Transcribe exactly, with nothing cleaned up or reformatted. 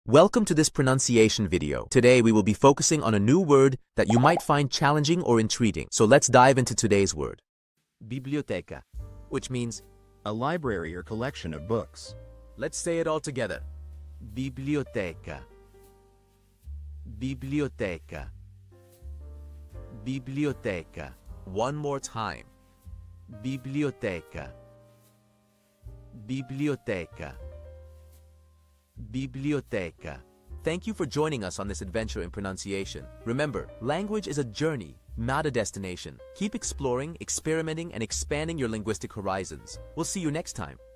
Welcome to this pronunciation video. Today we will be focusing on a new word that you might find challenging or intriguing. So let's dive into today's word. Biblioteca, which means A library or collection of books. let's say it all together. Biblioteca. Biblioteca. Biblioteca. One more time. Biblioteca. Biblioteca. Biblioteca. Thank you for joining us on this adventure in pronunciation. Remember, language is a journey, not a destination. Keep exploring, experimenting, and expanding your linguistic horizons. We'll see you next time.